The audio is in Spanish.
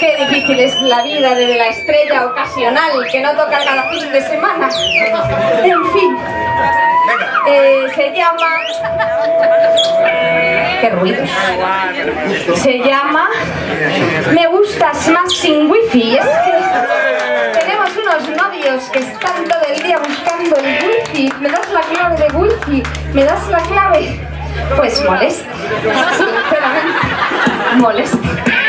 Qué difícil es la vida de la estrella ocasional que no toca cada fin de semana. En fin, se llama... ¡Qué ruidos! Se llama... Me gustas más sin wifi. Es que tenemos unos novios que están todo el día buscando el wifi. ¿Me das la clave de wifi? ¿Me das la clave? Pues molesta. Sinceramente, molesta.